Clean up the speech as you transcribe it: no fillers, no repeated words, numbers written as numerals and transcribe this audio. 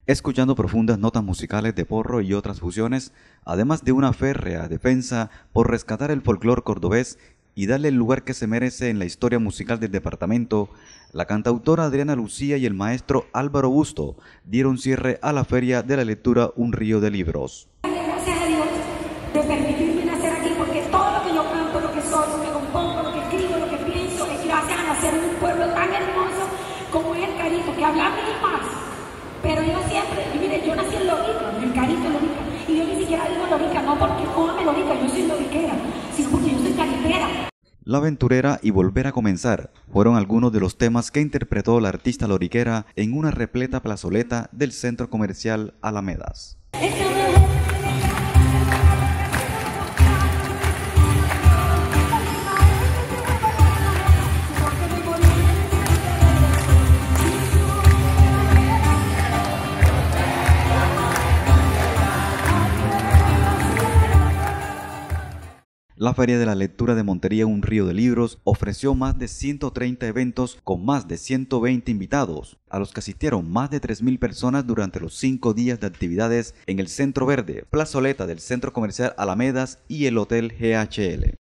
escuchando profundas notas musicales de porro y otras fusiones, además de una férrea defensa por rescatar el folclore cordobés y darle el lugar que se merece en la historia musical del departamento. La cantautora Adriana Lucía y el maestro Álvaro Busto dieron cierre a la Feria de la Lectura Un Río de Libros. Gracias a Dios de permitirme nacer aquí, porque todo lo que yo canto, lo que soy, lo que compongo, lo que escribo, lo que pienso, es gracias a nacer en un pueblo tan hermoso como es el Carito, que habla mil más. Pero yo siempre, y mire, yo nací en Lorica, en el Carito Lorica, y yo ni siquiera digo Lorica, no porque come Lorica, yo soy loriquera, sino porque yo soy caritera. La Aventurera y Volver a Comenzar fueron algunos de los temas que interpretó la artista loriquera en una repleta plazoleta del centro comercial Alamedas. La Feria de la Lectura de Montería Un Río de Libros ofreció más de 130 eventos con más de 120 invitados, a los que asistieron más de 3.000 personas durante los 5 días de actividades en el Centro Verde, plazoleta del Centro Comercial Alamedas y el Hotel GHL.